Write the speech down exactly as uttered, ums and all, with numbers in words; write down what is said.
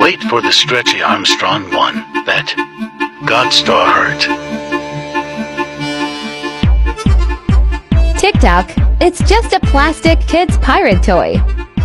Wait for the stretchy Armstrong one. Bet. God star heart. TikTok, it's just a plastic kid's pirate toy.